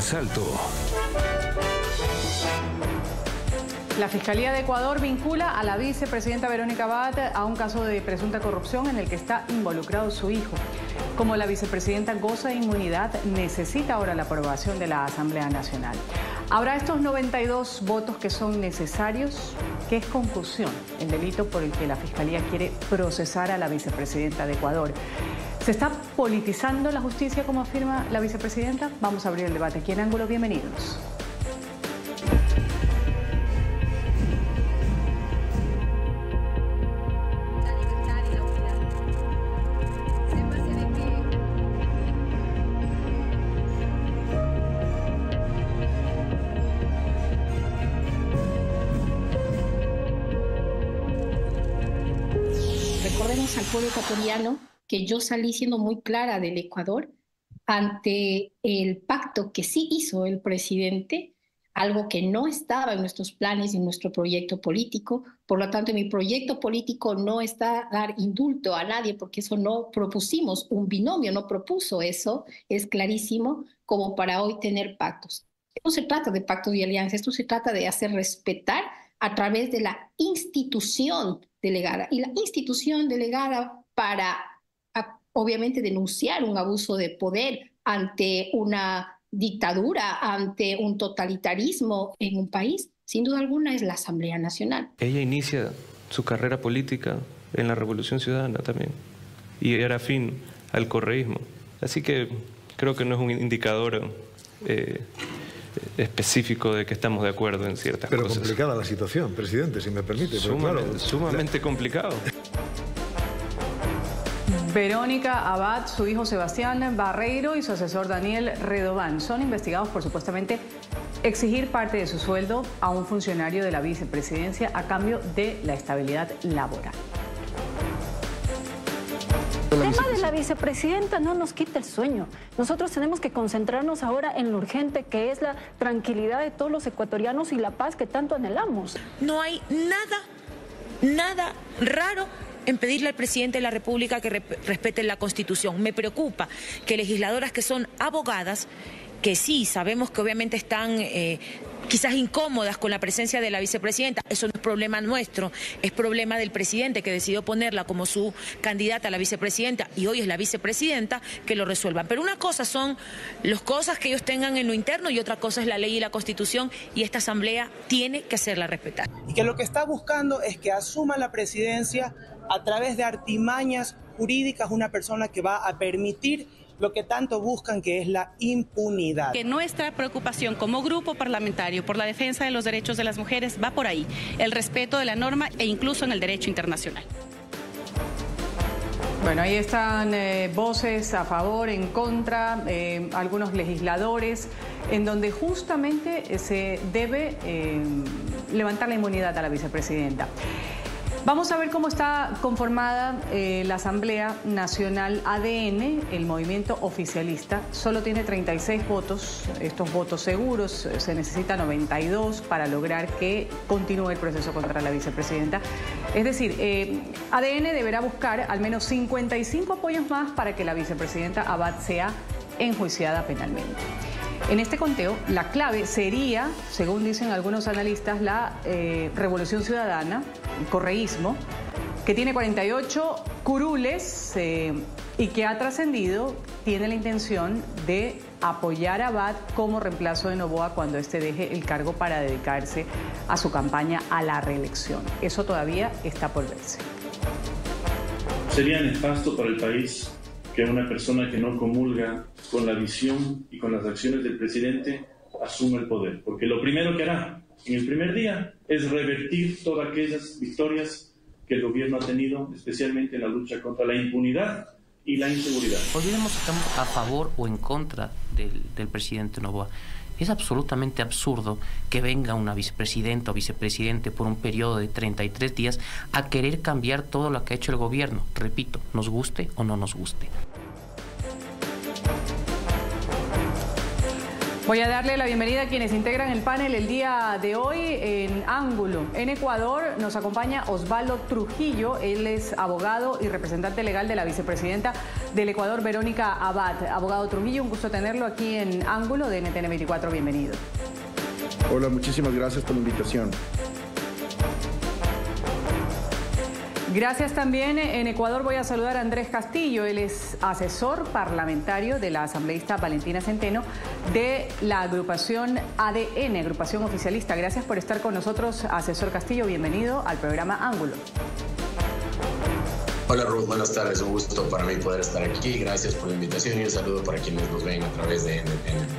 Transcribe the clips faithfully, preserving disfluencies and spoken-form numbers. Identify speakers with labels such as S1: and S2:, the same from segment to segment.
S1: Salto.
S2: La Fiscalía de Ecuador vincula a la vicepresidenta Verónica Abad a un caso de presunta corrupción en el que está involucrado su hijo. Como la vicepresidenta goza de inmunidad, necesita ahora la aprobación de la Asamblea Nacional. ¿Habrá estos noventa y dos votos que son necesarios? ¿Qué es concusión? El delito por el que la Fiscalía quiere procesar a la vicepresidenta de Ecuador. ¿Se está politizando la justicia, como afirma la vicepresidenta? Vamos a abrir el debate aquí en Ángulo. Bienvenidos.
S3: Recordemos al pueblo ecuatoriano que yo salí siendo muy clara del Ecuador ante el pacto que sí hizo el presidente, algo que no estaba en nuestros planes y en nuestro proyecto político. Por lo tanto, en mi proyecto político no está dar indulto a nadie, porque eso no propusimos, un binomio no propuso eso, es clarísimo, como para hoy tener pactos. No se trata de pacto de alianza, esto se trata de hacer respetar a través de la institución delegada. Y la institución delegada para, a, obviamente, denunciar un abuso de poder ante una dictadura, ante un totalitarismo en un país, sin duda alguna es la Asamblea Nacional.
S4: Ella inicia su carrera política en la Revolución Ciudadana también, y era afín al correísmo. Así que creo que no es un indicador eh, específico de que estamos de acuerdo en ciertas
S5: pero
S4: cosas.
S5: Pero complicada la situación, presidente, si me permite. Pero
S4: sumamente,
S5: claro,
S4: sumamente
S5: la...
S4: complicado.
S2: Verónica Abad, su hijo Sebastián Barreiro y su asesor Daniel Redován son investigados por supuestamente exigir parte de su sueldo a un funcionario de la vicepresidencia a cambio de la estabilidad laboral.
S6: El tema de la vicepresidenta no nos quita el sueño. Nosotros tenemos que concentrarnos ahora en lo urgente, que es la tranquilidad de todos los ecuatorianos y la paz que tanto anhelamos.
S7: No hay nada, nada raro en pedirle al presidente de la República que respete la Constitución. Me preocupa que legisladoras que son abogadas, que sí, sabemos que obviamente están eh, quizás incómodas con la presencia de la vicepresidenta, eso no es problema nuestro, es problema del presidente que decidió ponerla como su candidata a la vicepresidenta y hoy es la vicepresidenta, que lo resuelvan. Pero una cosa son las cosas que ellos tengan en lo interno y otra cosa es la ley y la Constitución, y esta Asamblea tiene que hacerla respetar.
S8: Y que lo que está buscando es que asuma la presidencia a través de artimañas jurídicas una persona que va a permitir lo que tanto buscan, que es la impunidad.
S9: Que nuestra preocupación como grupo parlamentario por la defensa de los derechos de las mujeres va por ahí, el respeto de la norma e incluso en el derecho internacional.
S2: Bueno, ahí están eh, voces a favor, en contra, eh, algunos legisladores, en donde justamente se debe eh, levantar la inmunidad a la vicepresidenta. Vamos a ver cómo está conformada eh, la Asamblea Nacional. A D N, el movimiento oficialista, solo tiene treinta y seis votos. Estos votos seguros, se necesitan noventa y dos para lograr que continúe el proceso contra la vicepresidenta. Es decir, eh, A D N deberá buscar al menos cincuenta y cinco apoyos más para que la vicepresidenta Abad sea enjuiciada penalmente. En este conteo, la clave sería, según dicen algunos analistas, la eh, Revolución Ciudadana, el correísmo, que tiene cuarenta y ocho curules eh, y que ha trascendido, tiene la intención de apoyar a Abad como reemplazo de Noboa cuando éste deje el cargo para dedicarse a su campaña a la reelección. Eso todavía está por verse.
S10: Sería nefasto para el país que una persona que no comulga con la visión y con las acciones del presidente asuma el poder. Porque lo primero que hará en el primer día es revertir todas aquellas victorias que el gobierno ha tenido, especialmente en la lucha contra la impunidad y la inseguridad.
S11: Olvidemos si estamos a favor o en contra del, del presidente Noboa. Es absolutamente absurdo que venga una vicepresidenta o vicepresidente por un periodo de treinta y tres días a querer cambiar todo lo que ha hecho el gobierno. Repito, nos guste o no nos guste.
S2: Voy a darle la bienvenida a quienes integran el panel el día de hoy. En Ángulo, en Ecuador, nos acompaña Osvaldo Trujillo. Él es abogado y representante legal de la vicepresidenta del Ecuador, Verónica Abad. Abogado Trujillo, un gusto tenerlo aquí en Ángulo de N T N veinticuatro. Bienvenido.
S1: Hola, muchísimas gracias por la invitación.
S2: Gracias también. En Ecuador voy a saludar a Andrés Castillo. Él es asesor parlamentario de la asambleísta Valentina Centeno de la agrupación A D N, agrupación oficialista. Gracias por estar con nosotros, asesor Castillo. Bienvenido al programa Ángulo.
S12: Hola Ruth, buenas tardes. Un gusto para mí poder estar aquí. Gracias por la invitación y un saludo para quienes nos ven a través de N T N.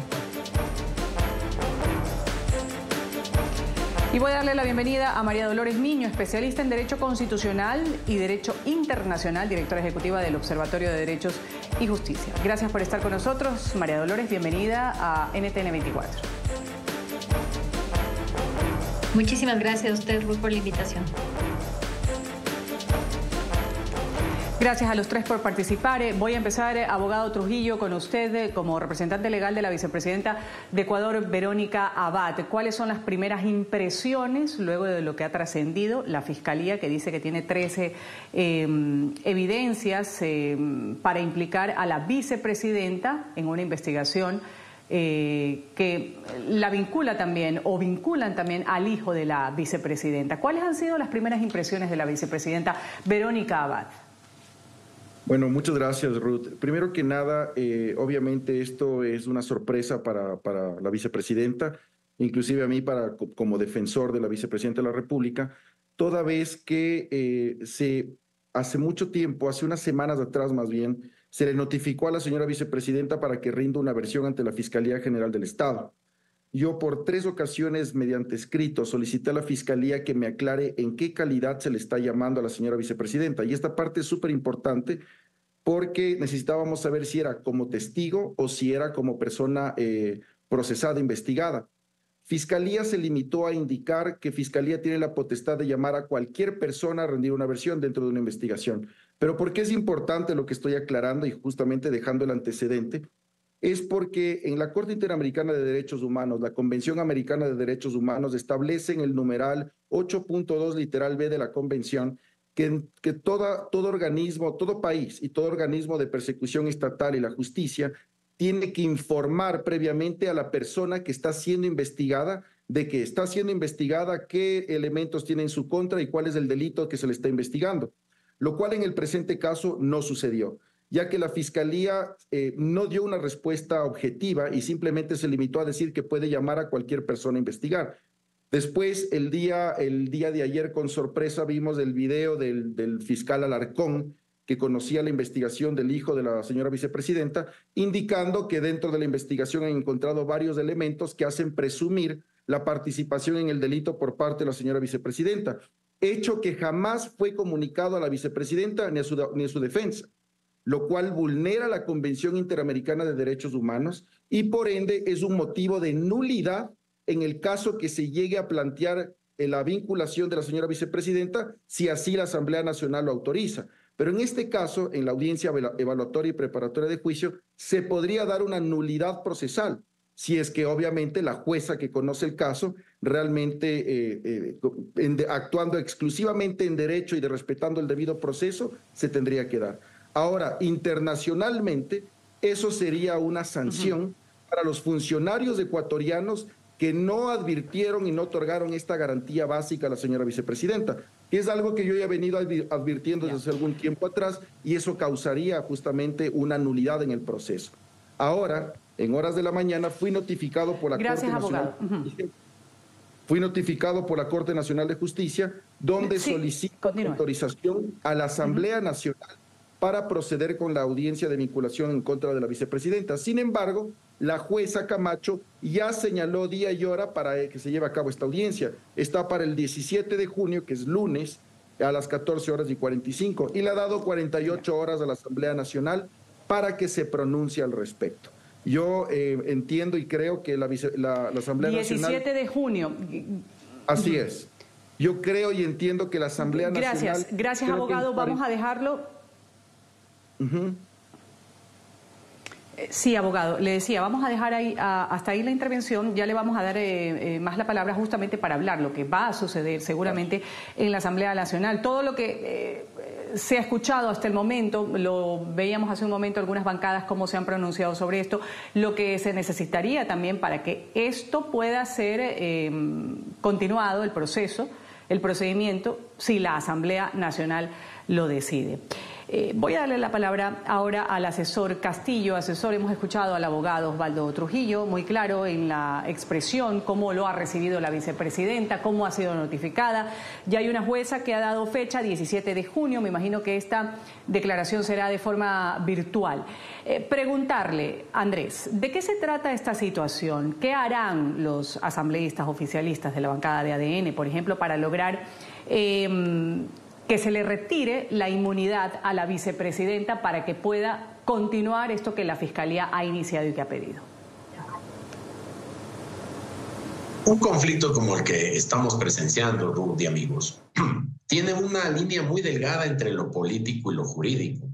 S2: Y voy a darle la bienvenida a María Dolores Miño, especialista en Derecho Constitucional y Derecho Internacional, directora ejecutiva del Observatorio de Derechos y Justicia. Gracias por estar con nosotros. María Dolores, bienvenida a N T N veinticuatro.
S13: Muchísimas gracias a usted, Ruth, por la invitación.
S2: Gracias a los tres por participar. Voy a empezar, abogado Trujillo, con usted como representante legal de la vicepresidenta de Ecuador, Verónica Abad. ¿Cuáles son las primeras impresiones luego de lo que ha trascendido la Fiscalía, que dice que tiene trece eh, evidencias eh, para implicar a la vicepresidenta en una investigación eh, que la vincula también o vinculan también al hijo de la vicepresidenta? ¿Cuáles han sido las primeras impresiones de la vicepresidenta Verónica Abad?
S1: Bueno, muchas gracias, Ruth. Primero que nada, eh, obviamente esto es una sorpresa para, para la vicepresidenta, inclusive a mí para, como defensor de la vicepresidenta de la República, toda vez que eh, se, hace mucho tiempo, hace unas semanas atrás más bien, se le notificó a la señora vicepresidenta para que rinda una versión ante la Fiscalía General del Estado. Yo por tres ocasiones mediante escrito solicité a la Fiscalía que me aclare en qué calidad se le está llamando a la señora vicepresidenta. Y esta parte es súper importante porque necesitábamos saber si era como testigo o si era como persona eh, procesada, investigada. Fiscalía se limitó a indicar que Fiscalía tiene la potestad de llamar a cualquier persona a rendir una versión dentro de una investigación. Pero ¿por qué es importante lo que estoy aclarando y justamente dejando el antecedente? Es porque en la Corte Interamericana de Derechos Humanos, la Convención Americana de Derechos Humanos establece en el numeral ocho punto dos literal B de la Convención que, que toda, todo organismo, todo país y todo organismo de persecución estatal y la justicia tiene que informar previamente a la persona que está siendo investigada de que está siendo investigada, qué elementos tiene en su contra y cuál es el delito que se le está investigando, lo cual en el presente caso no sucedió, ya que la Fiscalía eh, no dio una respuesta objetiva y simplemente se limitó a decir que puede llamar a cualquier persona a investigar. Después, el día, el día de ayer, con sorpresa, vimos el video del, del fiscal Alarcón, que conocía la investigación del hijo de la señora vicepresidenta, indicando que dentro de la investigación han encontrado varios elementos que hacen presumir la participación en el delito por parte de la señora vicepresidenta, hecho que jamás fue comunicado a la vicepresidenta ni a su, ni a su defensa, lo cual vulnera la Convención Interamericana de Derechos Humanos y por ende es un motivo de nulidad en el caso que se llegue a plantear la vinculación de la señora vicepresidenta, si así la Asamblea Nacional lo autoriza. Pero en este caso, en la audiencia evaluatoria y preparatoria de juicio, se podría dar una nulidad procesal, si es que obviamente la jueza que conoce el caso realmente eh, eh, en de, actuando exclusivamente en derecho y de respetando el debido proceso, se tendría que dar. Ahora, internacionalmente, eso sería una sanción uh-huh. para los funcionarios ecuatorianos que no advirtieron y no otorgaron esta garantía básica a la señora vicepresidenta, que es algo que yo ya he venido advirtiendo desde algún tiempo atrás, y eso causaría justamente una nulidad en el proceso. Ahora, en horas de la mañana, fui notificado por la Gracias, Corte Nacional uh-huh. Fui notificado por la Corte Nacional de Justicia, donde sí, solicito autorización a la Asamblea uh-huh. Nacional para proceder con la audiencia de vinculación en contra de la vicepresidenta. Sin embargo, la jueza Camacho ya señaló día y hora para que se lleve a cabo esta audiencia. Está para el diecisiete de junio, que es lunes, a las catorce horas y cuarenta y cinco, y le ha dado cuarenta y ocho horas a la Asamblea Nacional para que se pronuncie al respecto. Yo eh, entiendo y creo que la, la, la Asamblea Nacional...
S2: diecisiete de junio.
S1: Así es. Yo creo y entiendo que la Asamblea
S2: Gracias.
S1: Nacional...
S2: Gracias, gracias abogado. Vamos a dejarlo...
S1: Uh-huh.
S2: Sí, abogado. Le decía, vamos a dejar ahí, a, hasta ahí la intervención. Ya le vamos a dar eh, eh, más la palabra justamente para hablar lo que va a suceder seguramente en la Asamblea Nacional. Todo lo que eh, se ha escuchado hasta el momento, lo veíamos hace un momento algunas bancadas cómo se han pronunciado sobre esto, lo que se necesitaría también para que esto pueda ser eh, continuado, el proceso, el procedimiento, si la Asamblea Nacional lo decide. Eh, voy a darle la palabra ahora al asesor Castillo. Asesor, hemos escuchado al abogado Osvaldo Trujillo, muy claro en la expresión, cómo lo ha recibido la vicepresidenta, cómo ha sido notificada. Ya hay una jueza que ha dado fecha, diecisiete de junio, me imagino que esta declaración será de forma virtual. Eh, preguntarle, Andrés, ¿de qué se trata esta situación? ¿Qué harán los asambleístas oficialistas de la bancada de A D N, por ejemplo, para lograr Eh, que se le retire la inmunidad a la vicepresidenta para que pueda continuar esto que la Fiscalía ha iniciado y que ha pedido?
S12: Un conflicto como el que estamos presenciando, Ruth y amigos, tiene una línea muy delgada entre lo político y lo jurídico.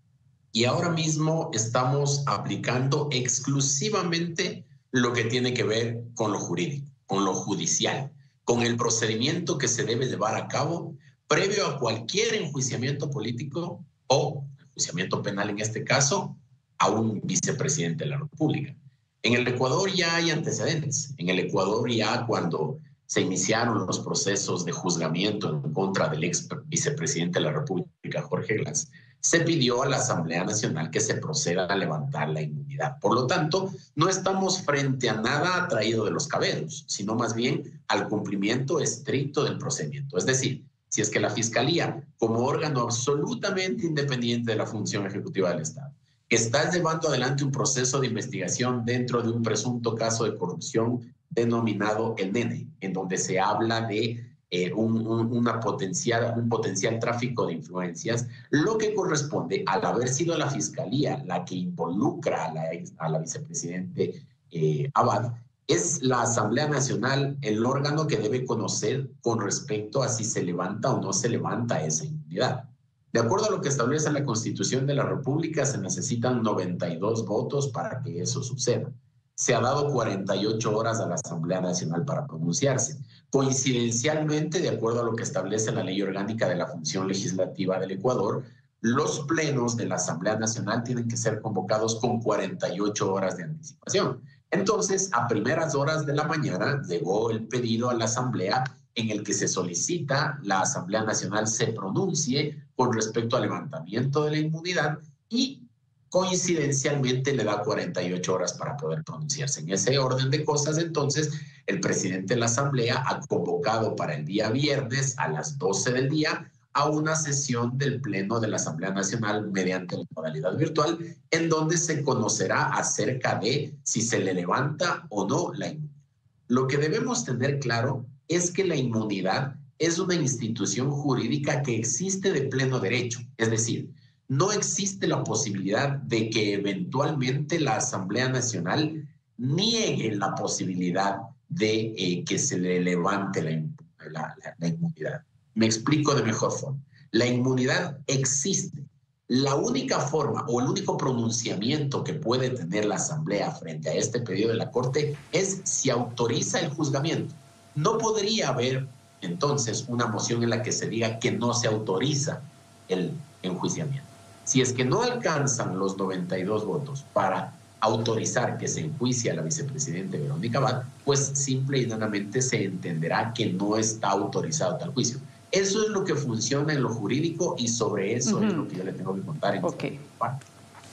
S12: Y ahora mismo estamos aplicando exclusivamente lo que tiene que ver con lo jurídico, con lo judicial, con el procedimiento que se debe llevar a cabo previo a cualquier enjuiciamiento político o enjuiciamiento penal en este caso, a un vicepresidente de la República. En el Ecuador ya hay antecedentes. En el Ecuador ya cuando se iniciaron los procesos de juzgamiento en contra del ex vicepresidente de la República, Jorge Glass, se pidió a la Asamblea Nacional que se proceda a levantar la inmunidad. Por lo tanto, no estamos frente a nada traído de los cabellos, sino más bien al cumplimiento estricto del procedimiento. Es decir, si es que la Fiscalía, como órgano absolutamente independiente de la función ejecutiva del Estado, está llevando adelante un proceso de investigación dentro de un presunto caso de corrupción denominado el Nene, en donde se habla de eh, un, un, una potencial, un potencial tráfico de influencias, lo que corresponde al haber sido la Fiscalía la que involucra a la, a la vicepresidente eh, Abad, es la Asamblea Nacional el órgano que debe conocer con respecto a si se levanta o no se levanta esa inmunidad. De acuerdo a lo que establece la Constitución de la República, se necesitan noventa y dos votos para que eso suceda. Se ha dado cuarenta y ocho horas a la Asamblea Nacional para pronunciarse. Coincidencialmente, de acuerdo a lo que establece la Ley Orgánica de la Función Legislativa del Ecuador, los plenos de la Asamblea Nacional tienen que ser convocados con cuarenta y ocho horas de anticipación. Entonces, a primeras horas de la mañana llegó el pedido a la Asamblea en el que se solicita la Asamblea Nacional se pronuncie con respecto al levantamiento de la inmunidad y coincidencialmente le da cuarenta y ocho horas para poder pronunciarse. En ese orden de cosas, entonces, el presidente de la Asamblea ha convocado para el día viernes a las doce del día a una sesión del Pleno de la Asamblea Nacional mediante la modalidad virtual, en donde se conocerá acerca de si se le levanta o no la inmunidad. Lo que debemos tener claro es que la inmunidad es una institución jurídica que existe de pleno derecho, es decir, no existe la posibilidad de que eventualmente la Asamblea Nacional niegue la posibilidad de eh, que se le levante la, la, la, la inmunidad. Me explico de mejor forma. La inmunidad existe. La única forma o el único pronunciamiento que puede tener la Asamblea frente a este pedido de la Corte es si autoriza el juzgamiento. No podría haber entonces una moción en la que se diga que no se autoriza el enjuiciamiento. Si es que no alcanzan los noventa y dos votos para autorizar que se enjuicie a la vicepresidenta Verónica Abad, pues simple y llanamente se entenderá que no está autorizado tal juicio. Eso es lo que funciona en lo jurídico y sobre eso uh-huh. es lo que yo le tengo que contar en
S2: okay.
S12: esta parte.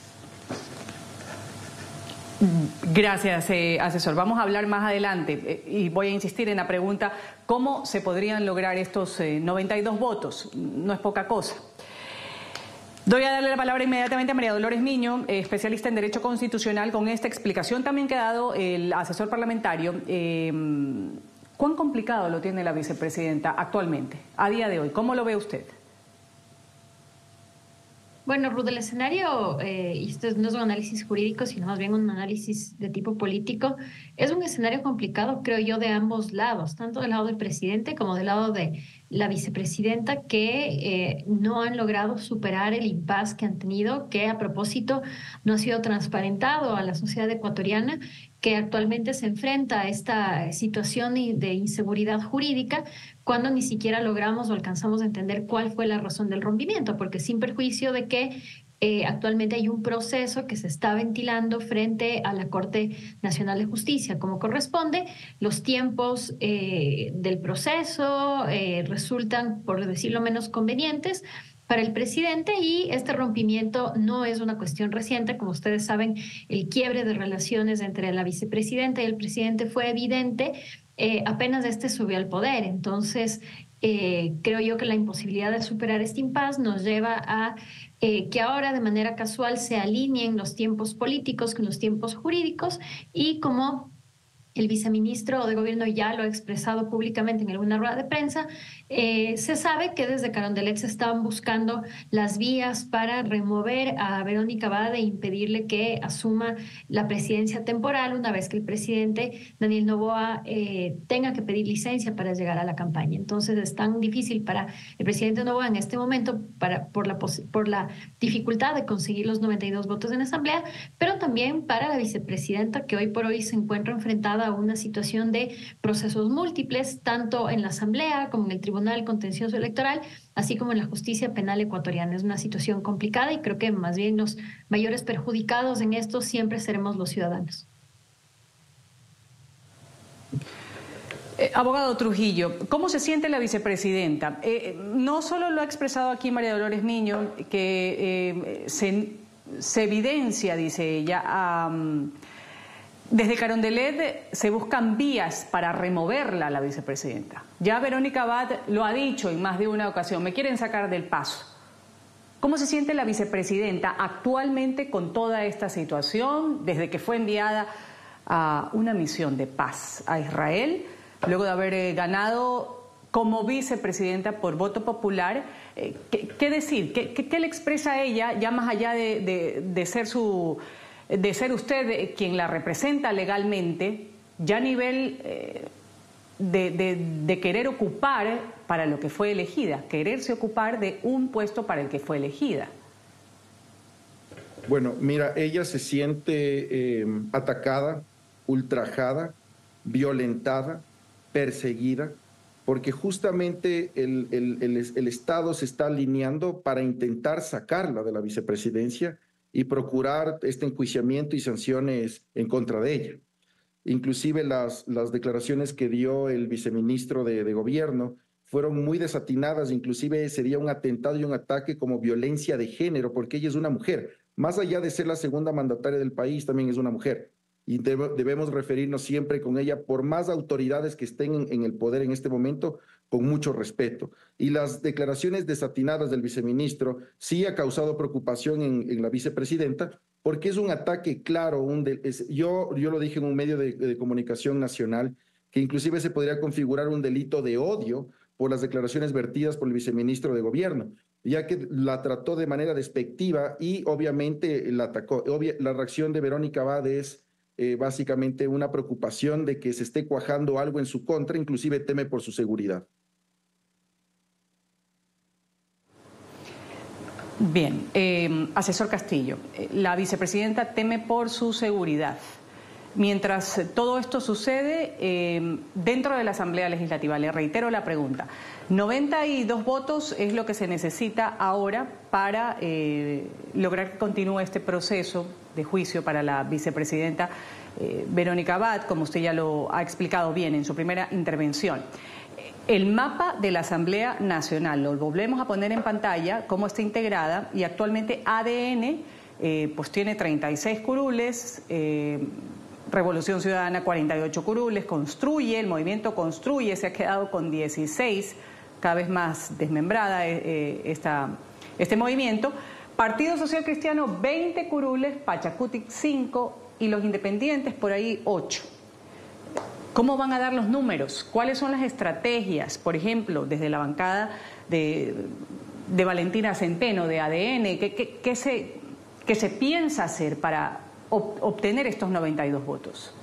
S2: Gracias, eh, asesor. Vamos a hablar más adelante eh, y voy a insistir en la pregunta, ¿cómo se podrían lograr estos eh, noventa y dos votos? No es poca cosa. Doy a darle la palabra inmediatamente a María Dolores Miño, eh, especialista en Derecho Constitucional, con esta explicación también que ha dado el asesor parlamentario. Eh, ¿Cuán complicado lo tiene la vicepresidenta actualmente, a día de hoy? ¿Cómo lo ve usted?
S13: Bueno, Ruth, el escenario, eh, y esto no es un análisis jurídico, sino más bien un análisis de tipo político, es un escenario complicado, creo yo, de ambos lados, tanto del lado del presidente como del lado de la vicepresidenta que eh, no han logrado superar el impasse que han tenido, que a propósito no ha sido transparentado a la sociedad ecuatoriana, que actualmente se enfrenta a esta situación de inseguridad jurídica cuando ni siquiera logramos o alcanzamos a entender cuál fue la razón del rompimiento, porque sin perjuicio de que Eh, actualmente hay un proceso que se está ventilando frente a la Corte Nacional de Justicia. Como corresponde, los tiempos eh, del proceso eh, resultan, por decirlo menos, convenientes para el presidente, y este rompimiento no es una cuestión reciente. Como ustedes saben, el quiebre de relaciones entre la vicepresidenta y el presidente fue evidente eh, apenas este subió al poder. Entonces, eh, creo yo que la imposibilidad de superar este impasse nos lleva a Eh, que ahora de manera casual se alineen los tiempos políticos con los tiempos jurídicos, y como el viceministro de Gobierno ya lo ha expresado públicamente en alguna rueda de prensa, eh, se sabe que desde Carondelet se estaban buscando las vías para remover a Verónica Abad e impedirle que asuma la presidencia temporal una vez que el presidente Daniel Noboa eh, tenga que pedir licencia para llegar a la campaña. Entonces es tan difícil para el presidente Noboa en este momento para, por, la por la dificultad de conseguir los noventa y dos votos en la Asamblea, pero también para la vicepresidenta, que hoy por hoy se encuentra enfrentada a una situación de procesos múltiples, tanto en la Asamblea como en el Tribunal Contencioso Electoral, así como en la justicia penal ecuatoriana. Es una situación complicada y creo que más bien los mayores perjudicados en esto siempre seremos los ciudadanos.
S2: Eh, abogado Trujillo, ¿cómo se siente la vicepresidenta? Eh, no solo lo ha expresado aquí María Dolores Niño, que eh, se, se evidencia, dice ella, um, desde Carondelet se buscan vías para removerla a la vicepresidenta. Ya Verónica Abad lo ha dicho en más de una ocasión, me quieren sacar del paso. ¿Cómo se siente la vicepresidenta actualmente con toda esta situación, desde que fue enviada a una misión de paz a Israel, luego de haber ganado como vicepresidenta por voto popular? ¿Qué, qué decir? ¿Qué, qué, qué le expresa a ella, ya más allá de, de, de ser su... de ser usted quien la representa legalmente, ya a nivel eh, de, de, de querer ocupar para lo que fue elegida, quererse ocupar de un puesto para el que fue elegida?
S1: Bueno, mira, ella se siente eh, atacada, ultrajada, violentada, perseguida, porque justamente el, el, el, el Estado se está alineando para intentar sacarla de la vicepresidencia y procurar este enjuiciamiento y sanciones en contra de ella. Inclusive las, las declaraciones que dio el viceministro de, de Gobierno fueron muy desatinadas, inclusive sería un atentado y un ataque como violencia de género, porque ella es una mujer. Más allá de ser la segunda mandataria del país, también es una mujer. Y debemos referirnos siempre con ella, por más autoridades que estén en, en el poder en este momento, con mucho respeto. Y las declaraciones desatinadas del viceministro sí ha causado preocupación en, en la vicepresidenta, porque es un ataque claro. Un de, es, yo, yo lo dije en un medio de, de comunicación nacional, que inclusive se podría configurar un delito de odio por las declaraciones vertidas por el viceministro de Gobierno, ya que la trató de manera despectiva y obviamente la atacó. Obvia, la reacción de Verónica Abad es eh, básicamente una preocupación de que se esté cuajando algo en su contra, inclusive teme por su seguridad.
S2: Bien, eh, asesor Castillo, la vicepresidenta teme por su seguridad. Mientras todo esto sucede, eh, dentro de la Asamblea Legislativa, le reitero la pregunta, noventa y dos votos es lo que se necesita ahora para eh, lograr que continúe este proceso de juicio para la vicepresidenta eh, Verónica Abad, como usted ya lo ha explicado bien en su primera intervención. El mapa de la Asamblea Nacional, lo volvemos a poner en pantalla, cómo está integrada, y actualmente A D N eh, pues tiene treinta y seis curules, eh, Revolución Ciudadana cuarenta y ocho curules, Construye, el movimiento Construye se ha quedado con dieciséis, cada vez más desmembrada eh, esta, este movimiento. Partido Social Cristiano veinte curules, Pachacutic cinco y los independientes por ahí ocho. ¿Cómo van a dar los números? ¿Cuáles son las estrategias? Por ejemplo, desde la bancada de, de Valentina Centeno, de A D N, ¿qué, qué, qué, se, qué se piensa hacer para obtener estos noventa y dos votos?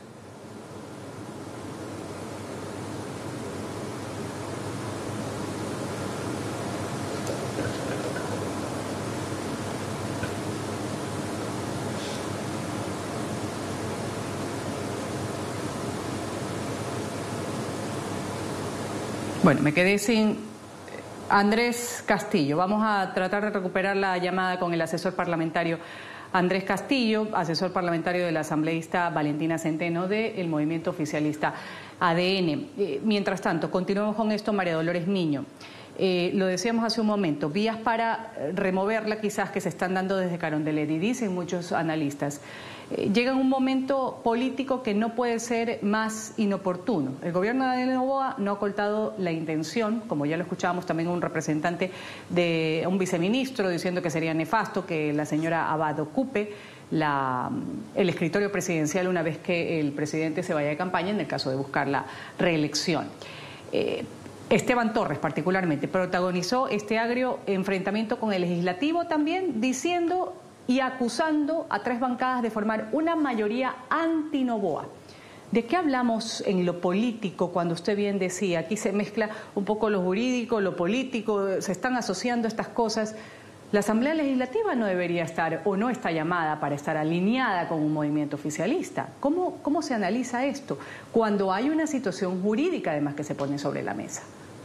S2: Bueno, me quedé sin Andrés Castillo. Vamos a tratar de recuperar la llamada con el asesor parlamentario Andrés Castillo, asesor parlamentario de la asambleísta Valentina Centeno del movimiento oficialista A D N. Eh, mientras tanto, continuemos con esto, María Dolores Miño. Eh, lo decíamos hace un momento, vías para removerla quizás que se están dando desde Carondelet, y dicen muchos analistas. Eh, llega un momento político que no puede ser más inoportuno. El gobierno de Daniel Noboa no ha ocultado la intención, como ya lo escuchábamos también un representante de un viceministro diciendo que sería nefasto que la señora Abad ocupe la, el escritorio presidencial una vez que el presidente se vaya de campaña en el caso de buscar la reelección. Eh, Esteban Torres particularmente protagonizó este agrio enfrentamiento con el legislativo también, diciendo y acusando a tres bancadas de formar una mayoría anti-Noboa. ¿De qué hablamos en lo político cuando usted bien decía? Aquí se mezcla un poco lo jurídico, lo político, se están asociando estas cosas. La Asamblea Legislativa no debería estar o no está llamada para estar alineada con un movimiento oficialista. ¿Cómo, cómo se analiza esto cuando hay una situación jurídica además que se pone sobre la mesa?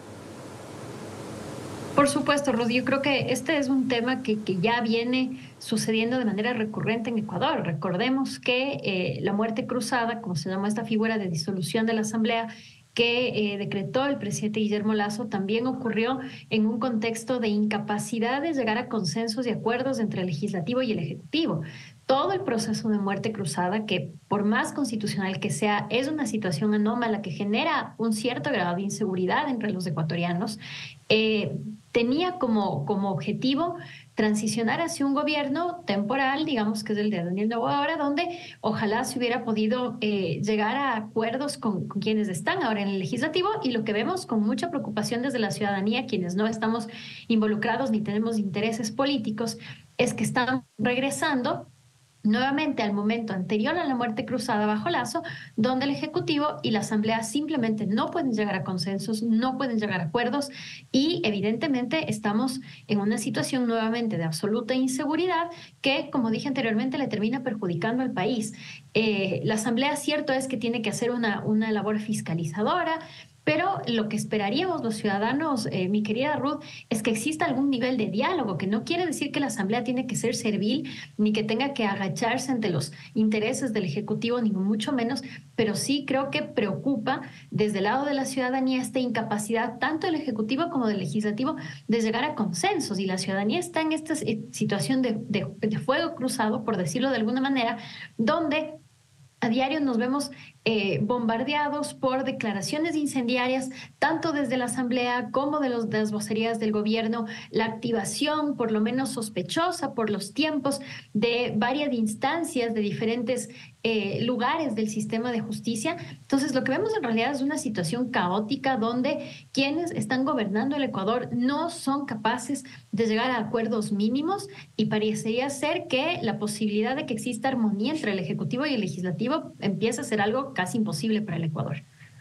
S13: Por supuesto, Ruth, yo creo que este es un tema que, que ya viene sucediendo de manera recurrente en Ecuador. Recordemos que eh, la muerte cruzada, como se llama esta figura de disolución de la Asamblea, que eh, decretó el presidente Guillermo Lasso, también ocurrió en un contexto de incapacidad de llegar a consensos y acuerdos entre el legislativo y el ejecutivo. Todo el proceso de muerte cruzada, que por más constitucional que sea, es una situación anómala que genera un cierto grado de inseguridad entre los ecuatorianos, eh, tenía como, como objetivo transicionar hacia un gobierno temporal, digamos que es el de Daniel Noboa ahora, donde ojalá se hubiera podido eh, llegar a acuerdos con, con quienes están ahora en el legislativo, y lo que vemos con mucha preocupación desde la ciudadanía, quienes no estamos involucrados ni tenemos intereses políticos, es que están regresando nuevamente al momento anterior a la muerte cruzada bajo Lasso, donde el Ejecutivo y la Asamblea simplemente no pueden llegar a consensos, no pueden llegar a acuerdos, y evidentemente estamos en una situación nuevamente de absoluta inseguridad que, como dije anteriormente, le termina perjudicando al país. Eh, la Asamblea, cierto es que tiene que hacer una, una labor fiscalizadora, pero lo que esperaríamos los ciudadanos, eh, mi querida Ruth, es que exista algún nivel de diálogo, que no quiere decir que la Asamblea tiene que ser servil, ni que tenga que agacharse ante los intereses del Ejecutivo, ni mucho menos, pero sí creo que preocupa desde el lado de la ciudadanía esta incapacidad, tanto del Ejecutivo como del Legislativo, de llegar a consensos, y la ciudadanía está en esta situación de, de, de fuego cruzado, por decirlo de alguna manera, donde a diario nos vemos eh, bombardeados por declaraciones incendiarias, tanto desde la Asamblea como de, los, de las vocerías del gobierno, la activación, por lo menos sospechosa por los tiempos, de varias instancias de diferentes eh, lugares del sistema de justicia. Entonces, lo que vemos en realidad es una situación caótica donde quienes están gobernando el Ecuador no son capaces de llegar a acuerdos mínimos, y parecería ser que la posibilidad de que exista armonía entre el Ejecutivo y el Legislativo empieza a ser algo casi imposible para el Ecuador.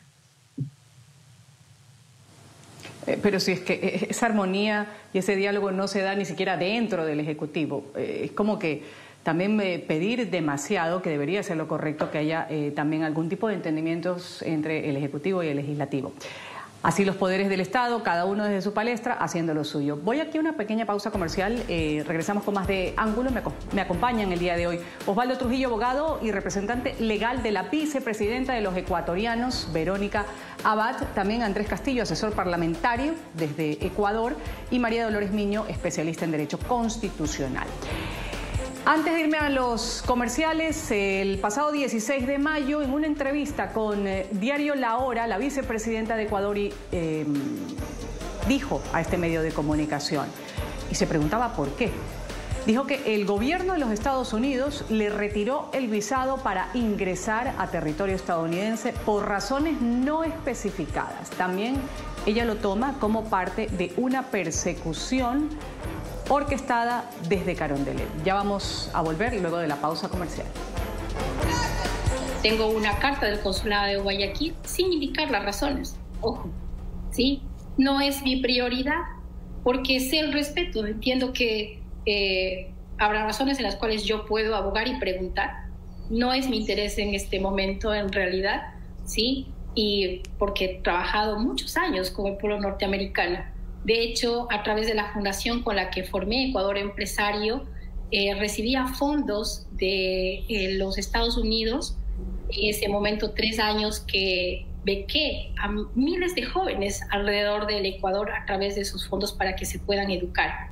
S2: Eh, pero si es que esa armonía y ese diálogo no se da ni siquiera dentro del Ejecutivo, eh, es como que también eh, pedir demasiado, que debería ser lo correcto, que haya eh, también algún tipo de entendimientos entre el Ejecutivo y el Legislativo. Así los poderes del Estado, cada uno desde su palestra, haciendo lo suyo. Voy aquí a una pequeña pausa comercial, eh, regresamos con más de Ángulo. Me, me acompañan el día de hoy Osvaldo Trujillo, abogado y representante legal de la vicepresidenta de los ecuatorianos, Verónica Abad, también Andrés Castillo, asesor parlamentario desde Ecuador, y María Dolores Miño, especialista en Derecho Constitucional. Antes de irme a los comerciales, el pasado dieciséis de mayo, en una entrevista con eh, Diario La Hora, la vicepresidenta de Ecuador y, eh, dijo a este medio de comunicación, y se preguntaba por qué. Dijo que el gobierno de los Estados Unidos le retiró el visado para ingresar a territorio estadounidense por razones no especificadas. También ella lo toma como parte de una persecución orquestada desde Carondelet. Ya vamos a volver luego de la pausa comercial.
S3: Tengo una carta del consulado de Guayaquil sin indicar las razones. Ojo, ¿sí? No es mi prioridad, porque sé el respeto. Entiendo que eh, habrá razones en las cuales yo puedo abogar y preguntar. No es mi interés en este momento, en realidad, ¿sí? y porque he trabajado muchos años con el pueblo norteamericano. De hecho, a través de la fundación con la que formé Ecuador Empresario, eh, recibía fondos de eh, los Estados Unidos, en ese momento tres años que bequé a miles de jóvenes alrededor del Ecuador a través de sus fondos para que se puedan educar.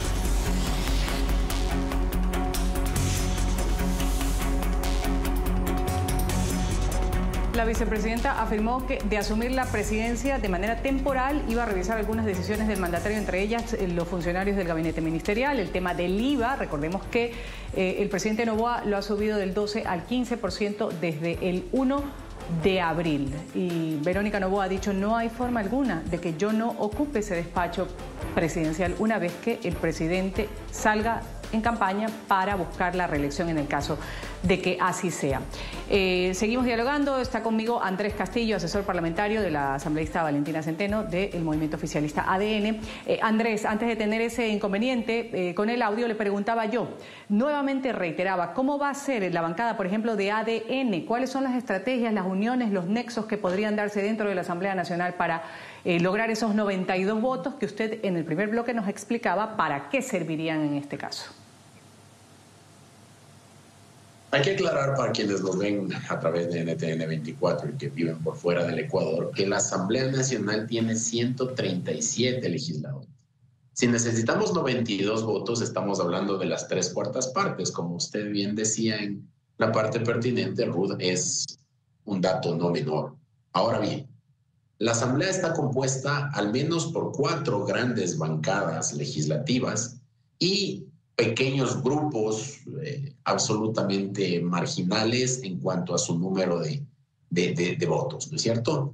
S2: La vicepresidenta afirmó que de asumir la presidencia de manera temporal iba a revisar algunas decisiones del mandatario, entre ellas eh, los funcionarios del gabinete ministerial, el tema del I V A. Recordemos que eh, el presidente Noboa lo ha subido del doce al quince por ciento desde el uno de abril. Y Verónica Noboa ha dicho: no hay forma alguna de que yo no ocupe ese despacho presidencial una vez que el presidente salga en campaña para buscar la reelección en el caso de que así sea. Eh, seguimos dialogando. Está conmigo Andrés Castillo, asesor parlamentario de la asambleísta Valentina Centeno del movimiento oficialista A D N. Eh, Andrés, antes de tener ese inconveniente eh, con el audio, le preguntaba yo, nuevamente reiteraba, ¿cómo va a ser la bancada, por ejemplo, de A D N? ¿Cuáles son las estrategias, las uniones, los nexos que podrían darse dentro de la Asamblea Nacional para eh, lograr esos noventa y dos votos que usted en el primer bloque nos explicaba para qué servirían en este caso?
S12: Hay que aclarar para quienes nos ven a través de N T N veinticuatro y que viven por fuera del Ecuador, que la Asamblea Nacional tiene ciento treinta y siete legisladores. Si necesitamos noventa y dos votos, estamos hablando de las tres cuartas partes. Como usted bien decía en la parte pertinente, Ruth, es un dato no menor. Ahora bien, la Asamblea está compuesta al menos por cuatro grandes bancadas legislativas y pequeños grupos eh, absolutamente marginales en cuanto a su número de, de, de, de votos, ¿no es cierto?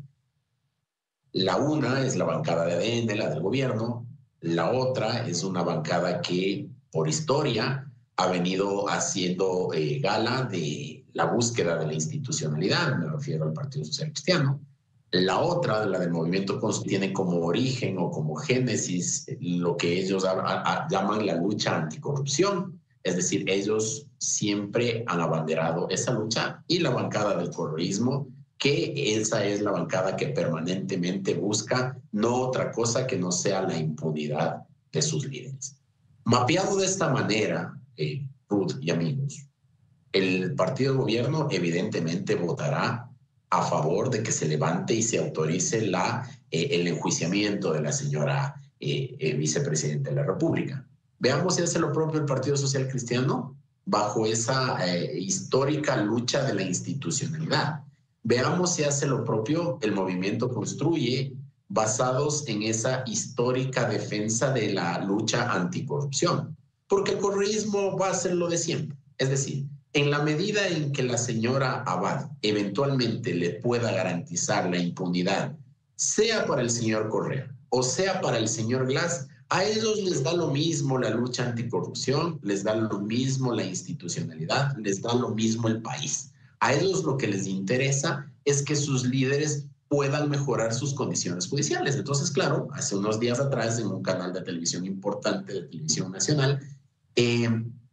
S12: La una es la bancada de A D N, la del gobierno. La otra es una bancada que, por historia, ha venido haciendo eh, gala de la búsqueda de la institucionalidad, me refiero al Partido Social Cristiano. La otra, la del movimiento, tiene como origen o como génesis lo que ellos a, a, llaman la lucha anticorrupción. Es decir, ellos siempre han abanderado esa lucha. Y la bancada del correísmo, que esa es la bancada que permanentemente busca no otra cosa que no sea la impunidad de sus líderes. Mapeado de esta manera, eh, Ruth y amigos, el partido de gobierno evidentemente votará a favor de que se levante y se autorice la, eh, el enjuiciamiento de la señora eh, eh, vicepresidenta de la República. Veamos si hace lo propio el Partido Social Cristiano bajo esa eh, histórica lucha de la institucionalidad. Veamos si hace lo propio el Movimiento Construye basados en esa histórica defensa de la lucha anticorrupción. Porque el correísmo va a hacer lo de siempre. Es decir, en la medida en que la señora Abad eventualmente le pueda garantizar la impunidad, sea para el señor Correa o sea para el señor Glass, a ellos les da lo mismo la lucha anticorrupción, les da lo mismo la institucionalidad, les da lo mismo el país. A ellos lo que les interesa es que sus líderes puedan mejorar sus condiciones judiciales. Entonces, claro, hace unos días atrás en un canal de televisión importante, de televisión nacional, eh,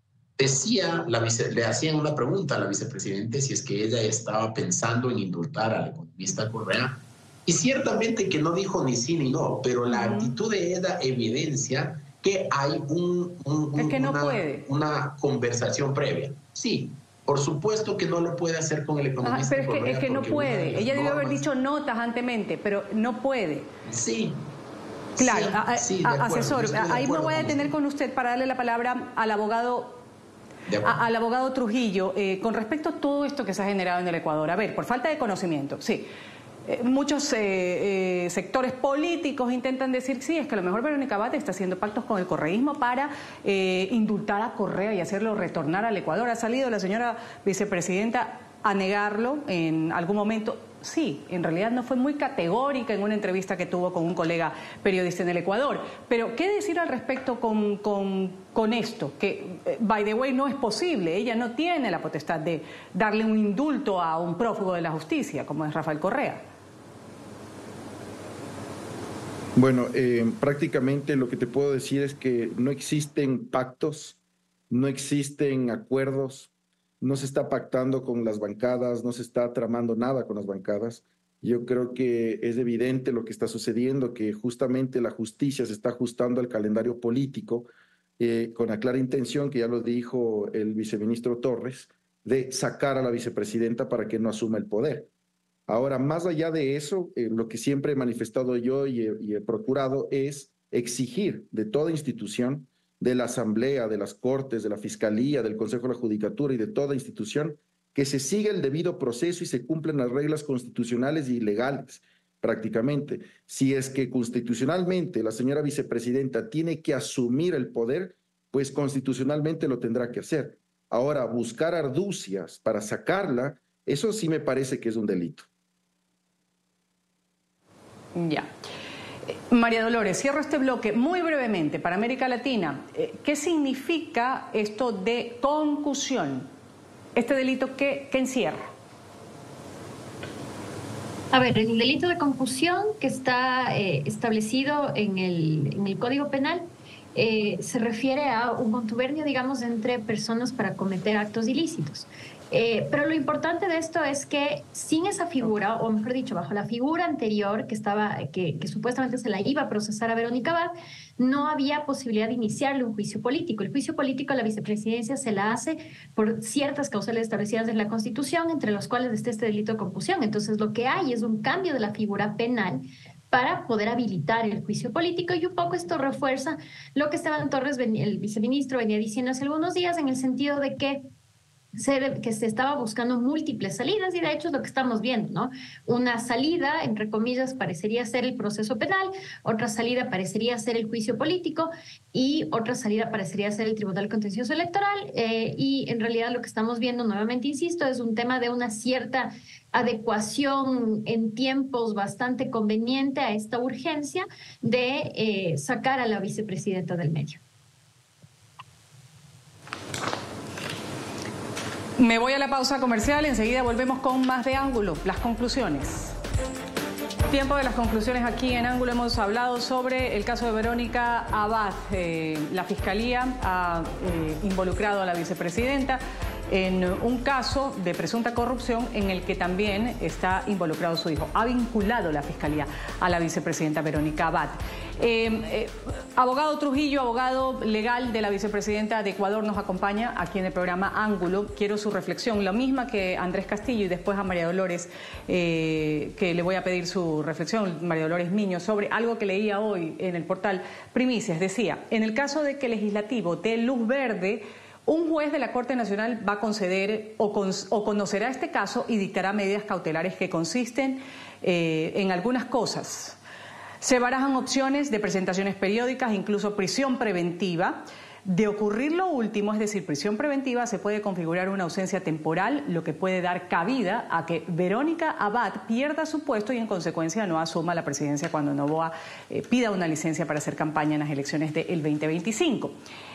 S12: Decía, la vice, le hacían una pregunta a la vicepresidenta si es que ella estaba pensando en indultar al economista Correa, y ciertamente que no dijo ni sí ni no, pero la uh-huh. actitud de ella evidencia que hay un, un, un,
S2: es que no
S12: una,
S2: puede.
S12: una conversación previa. Sí, por supuesto que no lo puede hacer con el economista
S2: Ajá, pero es
S12: Correa.
S2: Que, es que no puede. Ella debió haber dicho no tajantemente, pero no puede.
S12: Sí.
S2: Claro,
S12: sí,
S2: a,
S12: sí,
S2: a,
S12: acuerdo,
S2: asesor, ahí me voy a detener con usted para darle la palabra al abogado A, al abogado Trujillo, eh, con respecto a todo esto que se ha generado en el Ecuador. A ver, por falta de conocimiento, sí. Eh, muchos eh, eh, sectores políticos intentan decir, sí, es que a lo mejor Verónica Abad está haciendo pactos con el correísmo para eh, indultar a Correa y hacerlo retornar al Ecuador. Ha salido la señora vicepresidenta a negarlo en algún momento. Sí, en realidad no fue muy categórica en una entrevista que tuvo con un colega periodista en el Ecuador. Pero, ¿qué decir al respecto con, con, con esto? Que, by the way, no es posible. Ella no tiene la potestad de darle un indulto a un prófugo de la justicia, como es Rafael Correa.
S1: Bueno, eh, prácticamente lo que te puedo decir es que no existen pactos, no existen acuerdos. No se está pactando con las bancadas, no se está tramando nada con las bancadas. Yo creo que es evidente lo que está sucediendo, que justamente la justicia se está ajustando al calendario político eh, con la clara intención, que ya lo dijo el viceministro Torres, de sacar a la vicepresidenta para que no asuma el poder. Ahora, más allá de eso, eh, lo que siempre he manifestado yo y he, y he procurado es exigir de toda institución, de la Asamblea, de las Cortes, de la Fiscalía, del Consejo de la Judicatura y de toda institución, que se siga el debido proceso y se cumplan las reglas constitucionales y legales, prácticamente. Si es que constitucionalmente la señora vicepresidenta tiene que asumir el poder, pues constitucionalmente lo tendrá que hacer. Ahora, buscar argucias para sacarla, eso sí me parece que es un delito.
S2: Ya. María Dolores, cierro este bloque muy brevemente para América Latina. ¿Qué significa esto de concusión? ¿Este delito qué, qué encierra?
S13: A ver, el delito de concusión que está eh, establecido en el, en el Código Penal eh, se refiere a un contubernio, digamos, entre personas para cometer actos ilícitos. Eh, pero lo importante de esto es que sin esa figura, o mejor dicho, bajo la figura anterior que estaba, que, que supuestamente se la iba a procesar a Verónica Abad, no había posibilidad de iniciarle un juicio político. El juicio político a la vicepresidencia se la hace por ciertas causales establecidas en la Constitución, entre las cuales está este delito de concusión. Entonces, lo que hay es un cambio de la figura penal para poder habilitar el juicio político, y un poco esto refuerza lo que Esteban Torres, el viceministro, venía diciendo hace algunos días, en el sentido de que Se, que se estaba buscando múltiples salidas, y de hecho es lo que estamos viendo, ¿no? Una salida, entre comillas, parecería ser el proceso penal, otra salida parecería ser el juicio político y otra salida parecería ser el Tribunal Contencioso Electoral, eh, y en realidad lo que estamos viendo, nuevamente insisto, es un tema de una cierta adecuación en tiempos bastante conveniente a esta urgencia de eh, sacar a la vicepresidenta del medio.
S2: Me voy a la pausa comercial, enseguida volvemos con más de Ángulo, las conclusiones. Tiempo de las conclusiones aquí en Ángulo. Hemos hablado sobre el caso de Verónica Abad. Eh, la Fiscalía ha eh, involucrado a la vicepresidenta en un caso de presunta corrupción en el que también está involucrado su hijo. Ha vinculado la Fiscalía a la vicepresidenta Verónica Abad. Eh, eh, abogado Trujillo, abogado legal de la vicepresidenta de Ecuador, nos acompaña aquí en el programa Ángulo. Quiero su reflexión, la misma que Andrés Castillo, y después a María Dolores, eh, que le voy a pedir su reflexión, María Dolores Miño, sobre algo que leía hoy en el portal Primicias. Decía, en el caso de que el legislativo dé luz verde, un juez de la Corte Nacional va a conceder o, con, o conocerá este caso y dictará medidas cautelares que consisten eh, en algunas cosas. Se barajan opciones de presentaciones periódicas, incluso prisión preventiva. De ocurrir lo último, es decir, prisión preventiva, se puede configurar una ausencia temporal, lo que puede dar cabida a que Verónica Abad pierda su puesto y en consecuencia no asuma la presidencia cuando Noboa eh, pida una licencia para hacer campaña en las elecciones del veinte veinticinco.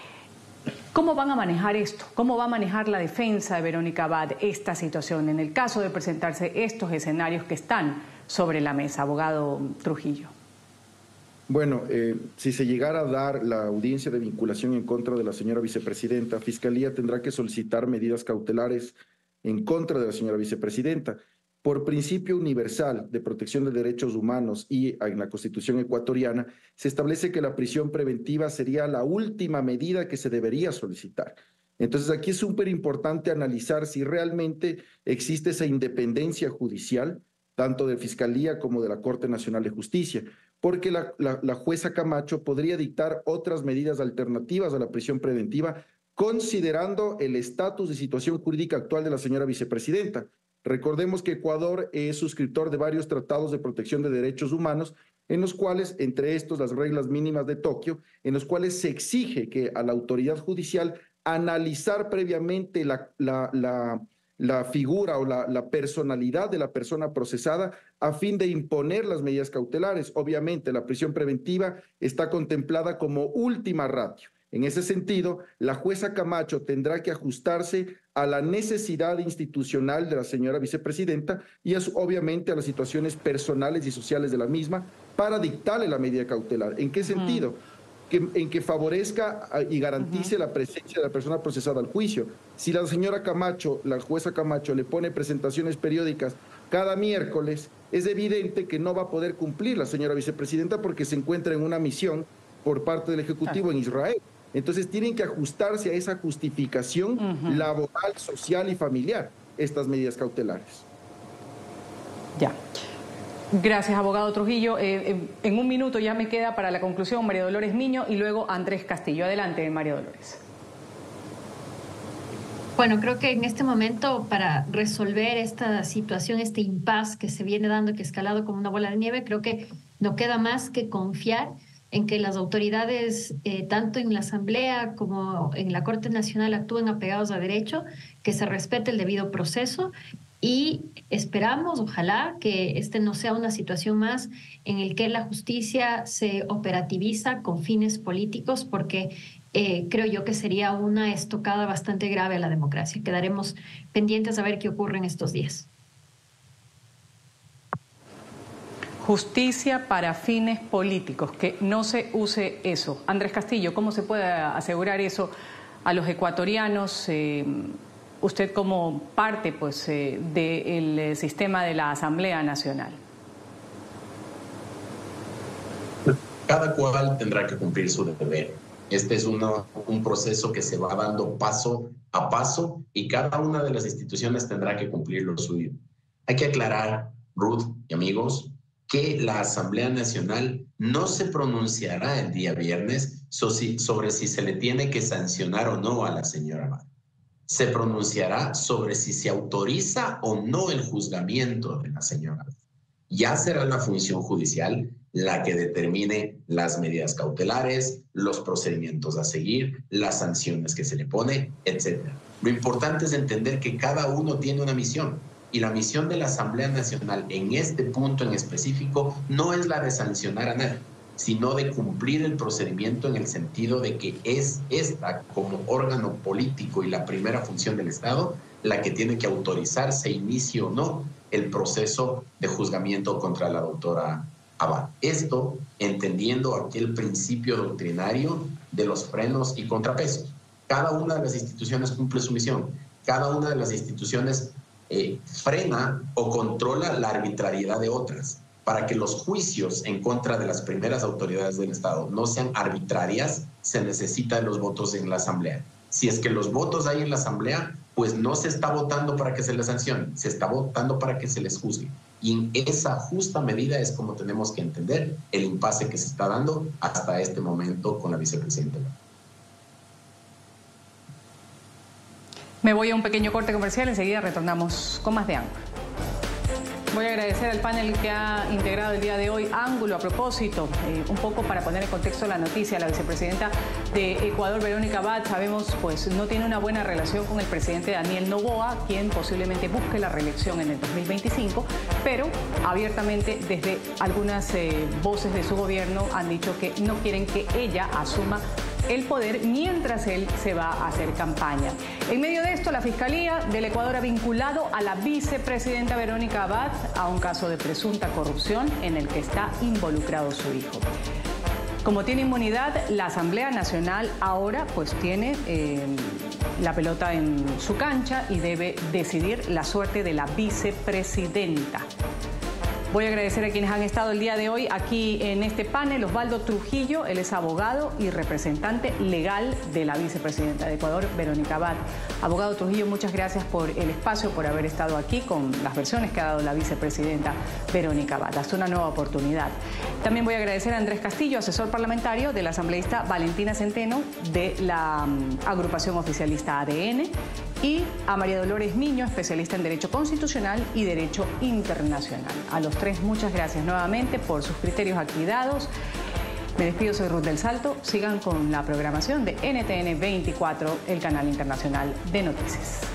S2: ¿Cómo van a manejar esto? ¿Cómo va a manejar la defensa de Verónica Abad esta situación en el caso de presentarse estos escenarios que están sobre la mesa, abogado Trujillo?
S1: Bueno, eh, si se llegara a dar la audiencia de vinculación en contra de la señora vicepresidenta, Fiscalía tendrá que solicitar medidas cautelares en contra de la señora vicepresidenta. Por principio universal de protección de derechos humanos y en la Constitución ecuatoriana, se establece que la prisión preventiva sería la última medida que se debería solicitar. Entonces aquí es súper importante analizar si realmente existe esa independencia judicial, tanto de Fiscalía como de la Corte Nacional de Justicia, porque la, la, la jueza Camacho podría dictar otras medidas alternativas a la prisión preventiva, considerando el estatus de situación jurídica actual de la señora vicepresidenta. Recordemos que Ecuador es suscriptor de varios tratados de protección de derechos humanos, en los cuales, entre estos, las reglas mínimas de Tokio, en los cuales se exige que a la autoridad judicial analizar previamente la, la, la, la figura o la, la personalidad de la persona procesada a fin de imponer las medidas cautelares. Obviamente, la prisión preventiva está contemplada como última ratio. En ese sentido, la jueza Camacho tendrá que ajustarse a la necesidad institucional de la señora vicepresidenta y a su, obviamente a las situaciones personales y sociales de la misma para dictarle la medida cautelar. ¿En qué sentido? Mm. Que, en que favorezca y garantice uh-huh. la presencia de la persona procesada al juicio. Si la señora Camacho, la jueza Camacho, le pone presentaciones periódicas cada miércoles, es evidente que no va a poder cumplir la señora vicepresidenta porque se encuentra en una misión por parte del Ejecutivo en Israel. Entonces tienen que ajustarse a esa justificación uh-huh. laboral, social y familiar, estas medidas cautelares.
S2: Ya. Gracias, abogado Trujillo. Eh, en un minuto ya me queda para la conclusión María Dolores Miño y luego Andrés Castillo. Adelante, María Dolores.
S13: Bueno, creo que en este momento para resolver esta situación, este impasse que se viene dando, que ha escalado como una bola de nieve, creo que no queda más que confiar en que las autoridades, eh, tanto en la Asamblea como en la Corte Nacional, actúen apegados a derecho, que se respete el debido proceso. Y esperamos, ojalá, que este no sea una situación más en el que la justicia se operativiza con fines políticos, porque eh, creo yo que sería una estocada bastante grave a la democracia. Quedaremos pendientes a ver qué ocurre en estos días.
S2: Justicia para fines políticos, que no se use eso. Andrés Castillo, ¿cómo se puede asegurar eso a los ecuatorianos? Eh, usted como parte pues, eh, del sistema de la Asamblea Nacional.
S12: Cada cual tendrá que cumplir su deber. Este es uno, un proceso que se va dando paso a paso y cada una de las instituciones tendrá que cumplir lo suyo. Hay que aclarar, Ruth y amigos, que la Asamblea Nacional no se pronunciará el día viernes sobre si se le tiene que sancionar o no a la señora Abad. Se pronunciará sobre si se autoriza o no el juzgamiento de la señora Abad. Ya será la función judicial la que determine las medidas cautelares, los procedimientos a seguir, las sanciones que se le pone, etcétera. Lo importante es entender que cada uno tiene una misión. Y la misión de la Asamblea Nacional en este punto en específico no es la de sancionar a nadie, sino de cumplir el procedimiento en el sentido de que es esta, como órgano político y la primera función del Estado, la que tiene que autorizar, se inicie o no, el proceso de juzgamiento contra la doctora Abad. Esto entendiendo aquel principio doctrinario de los frenos y contrapesos. Cada una de las instituciones cumple su misión. Cada una de las instituciones Eh, frena o controla la arbitrariedad de otras. Para que los juicios en contra de las primeras autoridades del Estado no sean arbitrarias, se necesita de los votos en la Asamblea. Si es que los votos hay en la Asamblea, pues no se está votando para que se les sancione, se está votando para que se les juzgue. Y en esa justa medida es como tenemos que entender el impasse que se está dando hasta este momento con la vicepresidenta.
S2: Me voy a un pequeño corte comercial, enseguida retornamos con más de Ángulo. Voy a agradecer al panel que ha integrado el día de hoy Ángulo. A propósito, eh, un poco para poner en contexto la noticia, la vicepresidenta de Ecuador, Verónica Abad, sabemos, pues no tiene una buena relación con el presidente Daniel Noboa, quien posiblemente busque la reelección en el dos mil veinticinco, pero abiertamente desde algunas eh, voces de su gobierno han dicho que no quieren que ella asuma el poder mientras él se va a hacer campaña. En medio de esto, la Fiscalía del Ecuador ha vinculado a la vicepresidenta Verónica Abad a un caso de presunta corrupción en el que está involucrado su hijo. Como tiene inmunidad, la Asamblea Nacional ahora pues tiene eh, la pelota en su cancha y debe decidir la suerte de la vicepresidenta. Voy a agradecer a quienes han estado el día de hoy aquí en este panel. Osvaldo Trujillo, él es abogado y representante legal de la vicepresidenta de Ecuador, Verónica Abad. Abogado Trujillo, muchas gracias por el espacio, por haber estado aquí con las versiones que ha dado la vicepresidenta Verónica Abad. Hasta una nueva oportunidad. También voy a agradecer a Andrés Castillo, asesor parlamentario de la asambleísta Valentina Centeno de la um, agrupación oficialista A D N, y a María Dolores Miño, especialista en Derecho Constitucional y Derecho Internacional. A los tres, muchas gracias nuevamente por sus criterios aquí dados. Me despido, soy Ruth del Salto. Sigan con la programación de N T N veinticuatro, el canal internacional de noticias.